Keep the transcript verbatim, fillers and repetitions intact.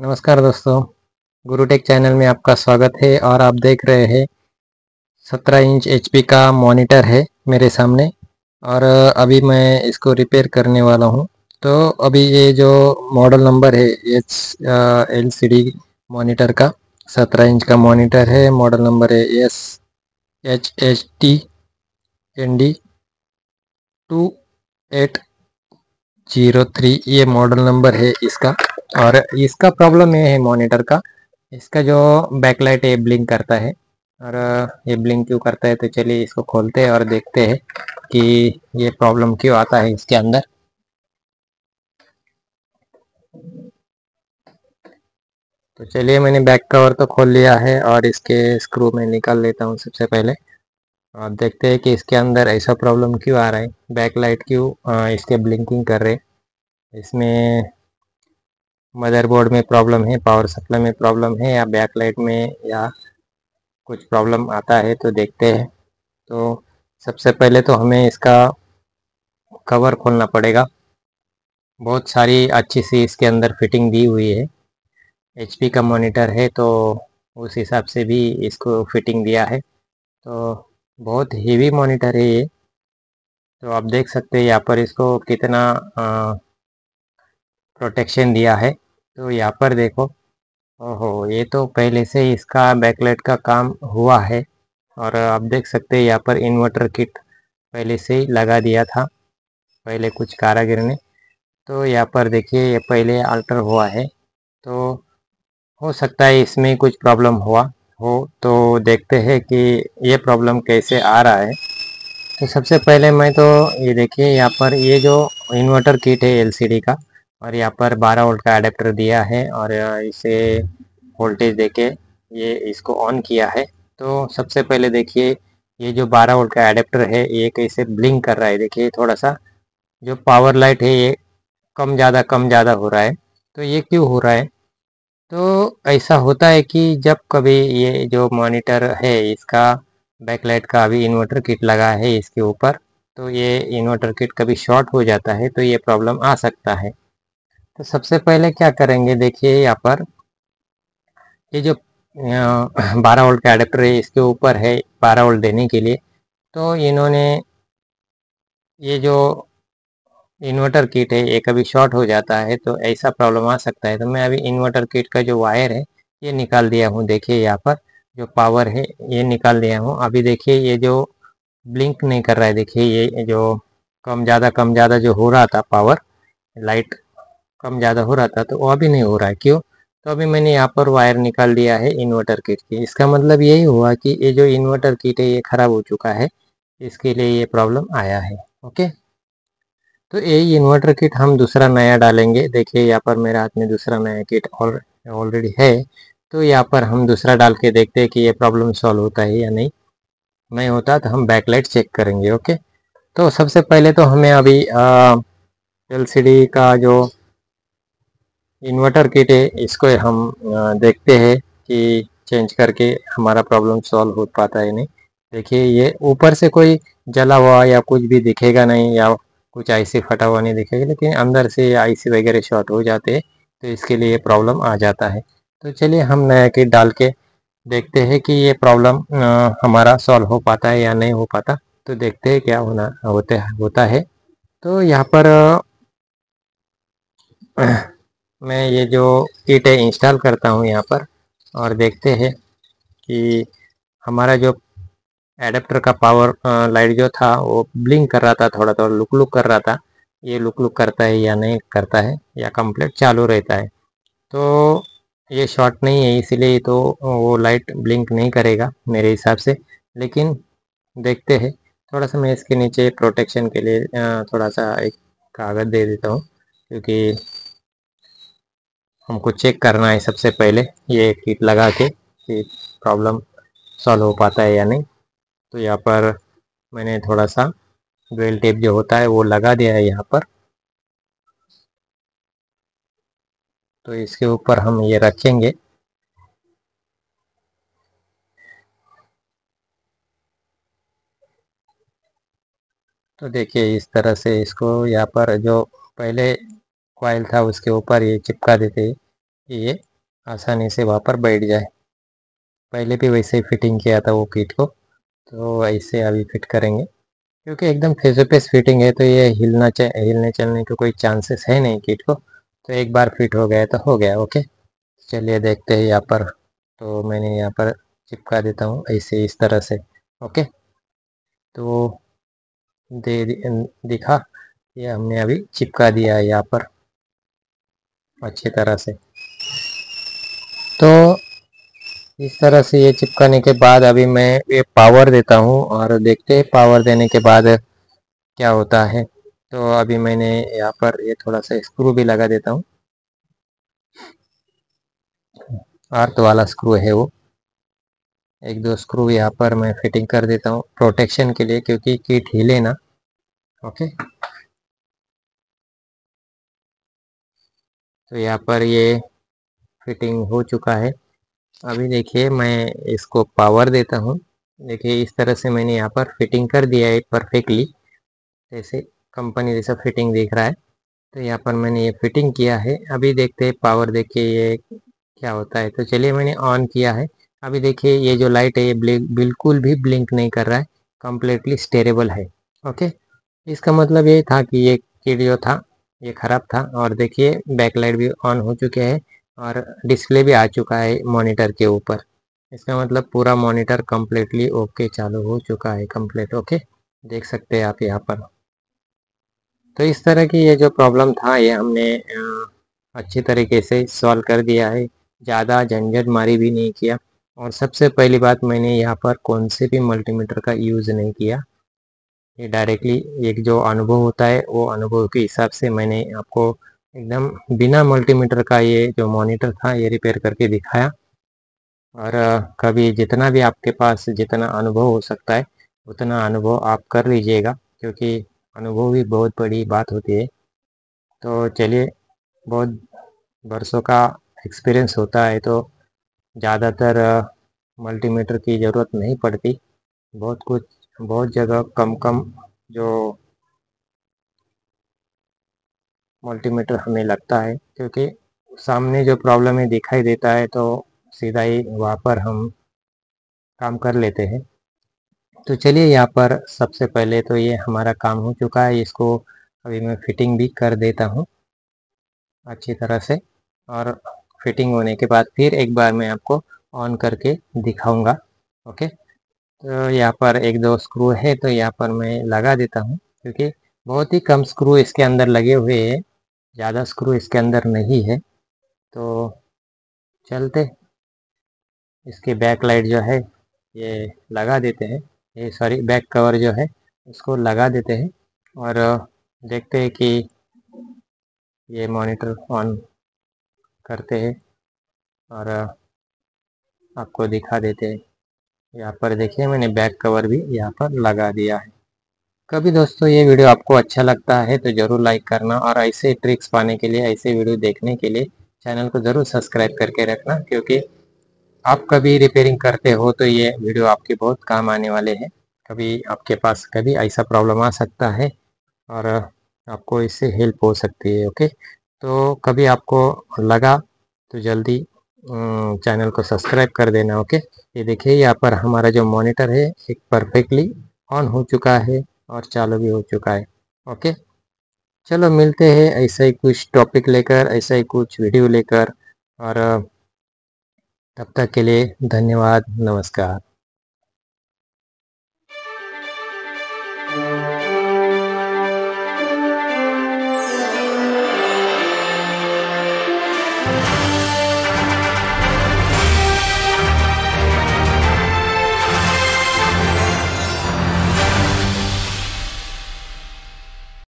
नमस्कार दोस्तों, गुरुटेक चैनल में आपका स्वागत है और आप देख रहे हैं सत्रह इंच एचपी का मॉनिटर है मेरे सामने और अभी मैं इसको रिपेयर करने वाला हूं। तो अभी ये जो मॉडल नंबर है H L C D monitor का सत्रह इंच का मॉनिटर है। मॉडल नंबर है S H H T N D two eight zero three, ये मॉडल नंबर है इसका। और इसका प्रॉब्लम ये है मॉनिटर का, इसका जो बैकलाइट है ब्लिंक करता है। और ये ब्लिंक क्यों करता है तो चलिए इसको खोलते हैं और देखते हैं कि ये प्रॉब्लम क्यों आता है इसके अंदर। तो चलिए मैंने बैक कवर तो खोल लिया है और इसके स्क्रू में निकाल लेता हूँ सबसे पहले। आप देखते हैं कि इसके अंदर ऐसा प्रॉब्लम क्यों आ रहा है, बैकलाइट क्यों अ, इसके ब्लिंकिंग कर रहे। इसमें मदरबोर्ड में प्रॉब्लम है, पावर सप्लाई में प्रॉब्लम है, या बैकलाइट में या कुछ प्रॉब्लम आता है तो देखते हैं। तो सबसे पहले तो हमें इसका कवर खोलना पड़ेगा। बहुत सारी अच्छी सी इसके अंदर फिटिंग दी हुई है। एचपी का मॉनिटर है तो उस हिसाब से भी इसको फिटिंग दिया है। तो बहुत हेवी मॉनिटर है ये। तो आप देख सकते हैं यहाँ पर इसको कितना प्रोटेक्शन दिया है। तो यहाँ पर देखो, ओहो, ये तो पहले से ही इसका बैकलाइट का काम हुआ है। और आप देख सकते हैं यहाँ पर इन्वर्टर किट पहले से ही लगा दिया था, पहले कुछ कारीगर ने। तो यहाँ पर देखिए ये पहले अल्टर हुआ है, तो हो सकता है इसमें कुछ प्रॉब्लम हुआ हो। तो देखते हैं कि ये प्रॉब्लम कैसे आ रहा है। तो सबसे पहले मैं तो ये देखिए यहाँ पर ये जो इन्वर्टर किट है एलसीडी का, और यहाँ पर बारह वोल्ट का अडेप्टर दिया है और इसे वोल्टेज देके ये इसको ऑन किया है। तो सबसे पहले देखिए ये जो बारह वोल्ट का अडेप्टर है ये कैसे ब्लिंक कर रहा है। देखिए थोड़ा सा जो पावर लाइट है ये कम ज़्यादा कम ज़्यादा हो रहा है। तो ये क्यों हो रहा है? तो ऐसा होता है कि जब कभी ये जो मॉनिटर है इसका बैकलाइट का अभी इन्वर्टर किट लगा है इसके ऊपर, तो ये इन्वर्टर किट कभी शॉर्ट हो जाता है तो ये प्रॉब्लम आ सकता है। तो सबसे पहले क्या करेंगे, देखिए यहाँ पर ये जो बारह वोल्ट का एडेप्टर है इसके ऊपर है बारह वोल्ट देने के लिए। तो इन्होंने ये जो इन्वर्टर किट है ये कभी शॉर्ट हो जाता है तो ऐसा प्रॉब्लम आ सकता है। तो मैं अभी इन्वर्टर किट का जो वायर है ये निकाल दिया हूँ। देखिए यहाँ पर जो पावर है ये निकाल दिया हूँ। अभी देखिए ये जो ब्लिंक नहीं कर रहा है, देखिए ये जो कम ज़्यादा कम ज़्यादा जो हो रहा था, पावर लाइट कम ज़्यादा हो रहा था, तो वो अभी नहीं हो रहा है। क्यों? तो अभी मैंने यहाँ पर वायर निकाल दिया है इन्वर्टर किट की। इसका मतलब यही हुआ कि ये जो इन्वर्टर किट है ये ख़राब हो चुका है, इसके लिए ये प्रॉब्लम आया है। ओके, तो यही इन्वर्टर किट हम दूसरा नया डालेंगे। देखिए यहाँ पर मेरे हाथ में दूसरा नया किट और ऑलरेडी है। तो यहाँ पर हम दूसरा डाल के देखते हैं कि ये प्रॉब्लम सॉल्व होता है या नहीं। नहीं होता तो हम बैकलाइट चेक करेंगे। ओके, तो सबसे पहले तो हमें अभी एलसीडी का जो इन्वर्टर किट है इसको हम आ, देखते हैं कि चेंज करके हमारा प्रॉब्लम सॉल्व हो पाता है नहीं। देखिए ये ऊपर से कोई जला हुआ या कुछ भी दिखेगा नहीं, या कुछ आईसी फटा हुआ नहीं दिखेगा, लेकिन अंदर से आईसी वगैरह शॉर्ट हो जाते हैं तो इसके लिए प्रॉब्लम आ जाता है। तो चलिए हम नया किट डाल के देखते हैं कि ये प्रॉब्लम हमारा सॉल्व हो पाता है या नहीं हो पाता। तो देखते हैं क्या होना होते होता है। तो यहाँ पर अ, मैं ये जो किट है इंस्टॉल करता हूँ यहाँ पर, और देखते हैं कि हमारा जो एडेप्टर का पावर लाइट जो था वो ब्लिंक कर रहा था, थोड़ा थोड़ा लुक लुक कर रहा था। ये लुक लुक करता है या नहीं करता है, या कंप्लीट चालू रहता है। तो ये शॉर्ट नहीं है इसीलिए तो वो लाइट ब्लिंक नहीं करेगा मेरे हिसाब से। लेकिन देखते हैं, थोड़ा सा मैं इसके नीचे प्रोटेक्शन के लिए अ, थोड़ा सा एक कागज़ दे देता हूँ, क्योंकि हमको चेक करना है सबसे पहले ये किट लगा के कि प्रॉब्लम सॉल्व हो पाता है या नहीं। तो यहाँ पर मैंने थोड़ा सा ड्वेल टेप जो होता है वो लगा दिया है यहाँ पर। तो इसके ऊपर हम ये रखेंगे। तो देखिए इस तरह से इसको यहाँ पर जो पहले कॉइल था उसके ऊपर ये चिपका देते हैं। ये आसानी से वहाँ पर बैठ जाए। पहले भी वैसे ही फिटिंग किया था वो किट को, तो ऐसे अभी फिट करेंगे, क्योंकि एकदम फेस टू फेस फिटिंग है तो ये हिलना च हिलने चलने के कोई चांसेस है नहीं किट को। तो एक बार फिट हो गया तो हो गया। ओके, चलिए देखते हैं यहाँ पर। तो मैंने यहाँ पर चिपका देता हूँ ऐसे इस तरह से। ओके, तो दे दिखा, ये हमने अभी चिपका दिया है यहाँ पर अच्छी तरह से। तो इस तरह से ये चिपकाने के बाद अभी मैं ये पावर देता हूँ और देखते हैं पावर देने के बाद क्या होता है। तो अभी मैंने यहाँ पर ये थोड़ा सा स्क्रू भी लगा देता हूँ, अर्थ वाला स्क्रू है वो। एक दो स्क्रू यहाँ पर मैं फिटिंग कर देता हूँ प्रोटेक्शन के लिए, क्योंकि किट हिले ना। ओके, तो यहाँ पर ये फिटिंग हो चुका है। अभी देखिए मैं इसको पावर देता हूँ। देखिए इस तरह से मैंने यहाँ पर फिटिंग कर दिया है परफेक्टली, जैसे कंपनी जैसा फिटिंग दिख रहा है। तो यहाँ पर मैंने ये फिटिंग किया है। अभी देखते हैं पावर देके ये क्या होता है। तो चलिए मैंने ऑन किया है। अभी देखिए ये जो लाइट है ये बिल्कुल भी ब्लिंक नहीं कर रहा है, कम्प्लीटली स्टेरेबल है। ओके, इसका मतलब ये था कि ये किट जो था ये ख़राब था। और देखिए बैकलाइट भी ऑन हो चुके हैं और डिस्प्ले भी आ चुका है मॉनिटर के ऊपर। इसका मतलब पूरा मॉनिटर कम्प्लीटली ओके चालू हो चुका है कंप्लीट। ओके, देख सकते हैं आप यहाँ पर। तो इस तरह की ये जो प्रॉब्लम था ये हमने अच्छी तरीके से सॉल्व कर दिया है, ज़्यादा झंझट मारी भी नहीं किया। और सबसे पहली बात, मैंने यहाँ पर कौन से भी मल्टीमीटर का यूज़ नहीं किया। ये डायरेक्टली एक जो अनुभव होता है वो अनुभव के हिसाब से मैंने आपको एकदम बिना मल्टीमीटर का ये जो मॉनिटर था ये रिपेयर करके दिखाया। और कभी जितना भी आपके पास जितना अनुभव हो सकता है उतना अनुभव आप कर लीजिएगा, क्योंकि अनुभव भी बहुत बड़ी बात होती है। तो चलिए, बहुत बरसों का एक्सपीरियंस होता है तो ज़्यादातर मल्टीमीटर की ज़रूरत नहीं पड़ती। बहुत कुछ बहुत जगह कम कम जो मल्टीमीटर हमें लगता है, क्योंकि सामने जो प्रॉब्लम है दिखाई देता है तो सीधा ही वहाँ पर हम काम कर लेते हैं। तो चलिए यहाँ पर सबसे पहले तो ये हमारा काम हो चुका है, इसको अभी मैं फिटिंग भी कर देता हूँ अच्छी तरह से। और फिटिंग होने के बाद फिर एक बार मैं आपको ऑन करके दिखाऊंगा। ओके, तो यहाँ पर एक दो स्क्रू है तो यहाँ पर मैं लगा देता हूँ, क्योंकि बहुत ही कम स्क्रू इसके अंदर लगे हुए हैं, ज़्यादा स्क्रू इसके अंदर नहीं है। तो चलते इसके बैक लाइट जो है ये लगा देते हैं, ये सॉरी बैक कवर जो है इसको लगा देते हैं। और देखते हैं कि ये मॉनिटर ऑन करते हैं और आपको दिखा देते हैं। यहाँ पर देखिए मैंने बैक कवर भी यहाँ पर लगा दिया है। कभी दोस्तों ये वीडियो आपको अच्छा लगता है तो ज़रूर लाइक करना, और ऐसे ट्रिक्स पाने के लिए, ऐसे वीडियो देखने के लिए चैनल को ज़रूर सब्सक्राइब करके रखना, क्योंकि आप कभी रिपेयरिंग करते हो तो ये वीडियो आपके बहुत काम आने वाले हैं। कभी आपके पास कभी ऐसा प्रॉब्लम आ सकता है और आपको इससे हेल्प हो सकती है। ओके, तो कभी आपको लगा तो जल्दी चैनल को सब्सक्राइब कर देना। ओके, ये देखिए यहाँ पर हमारा जो मॉनिटर है एक परफेक्टली ऑन हो चुका है और चालू भी हो चुका है। ओके, चलो मिलते हैं ऐसा ही कुछ टॉपिक लेकर, ऐसा ही कुछ वीडियो लेकर। और तब तक के लिए धन्यवाद, नमस्कार।